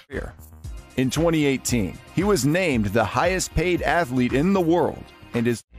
career. In 2018, he was named the highest paid athlete in the world and is